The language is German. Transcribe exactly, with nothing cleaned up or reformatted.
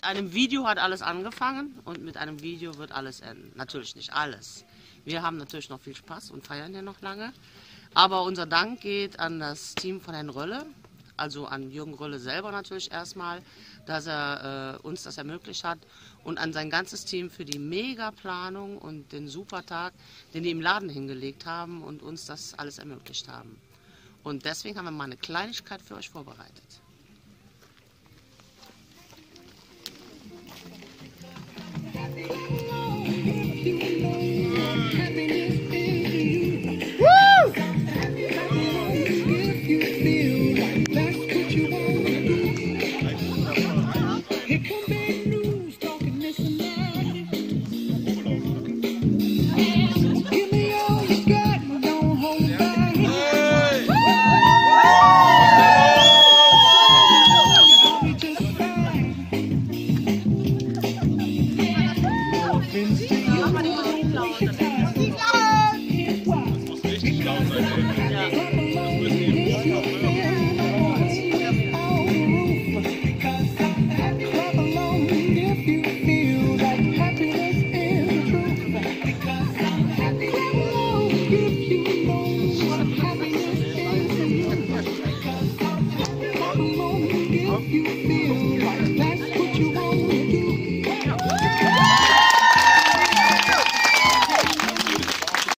einem Video hat alles angefangen und mit einem Video wird alles enden. Natürlich nicht alles. Wir haben natürlich noch viel Spaß und feiern ja noch lange. Aber unser Dank geht an das Team von Herrn Rölle, also an Jürgen Rölle selber natürlich erstmal, dass er äh, uns das ermöglicht hat und an sein ganzes Team für die Mega-Planung und den super Tag, den die im Laden hingelegt haben und uns das alles ermöglicht haben. Und deswegen haben wir mal eine Kleinigkeit für euch vorbereitet. You feel